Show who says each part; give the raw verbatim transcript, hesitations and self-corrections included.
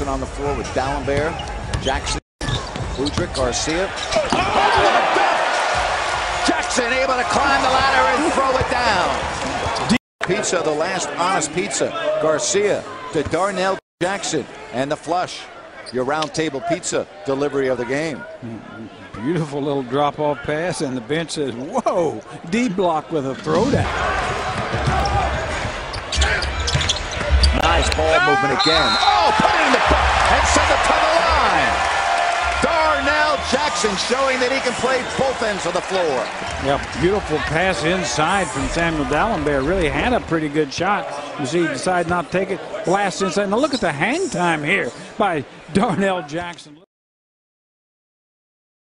Speaker 1: Jackson on the floor with Dalembert, Jackson, Woodrick, Garcia. Oh, Jackson able to climb the ladder and throw it down. Pizza, the last honest pizza. Garcia to Darnell Jackson, and the flush. Your round table pizza delivery of the game.
Speaker 2: Beautiful little drop-off pass, and the bench says, whoa, D-block with a throwdown.
Speaker 1: Nice ball movement again. Oh, put it in the butt and send it to the line. Darnell Jackson showing that he can play both ends of the floor.
Speaker 2: Yeah, beautiful pass inside from Samuel Dalembert. Really had a pretty good shot. You see, he decided not to take it. Blast inside. Now look at the hang time here by Darnell Jackson.